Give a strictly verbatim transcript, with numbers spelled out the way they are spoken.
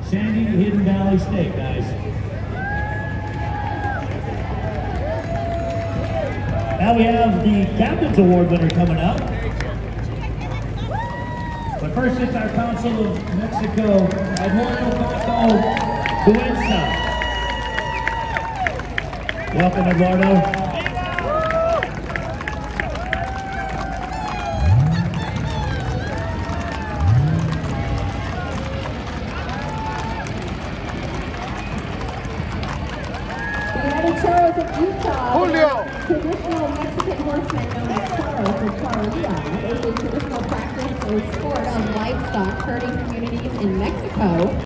Sandy Hidden Valley State, guys. Now we have the Captain's Award winner coming up. But first, it's our Council of Mexico, Eduardo Paco Cuenca. Welcome, Eduardo. Charros of Utah, Julio. traditional Mexican horseman known as charros or charreria, is a traditional practice or sport of livestock herding communities in Mexico.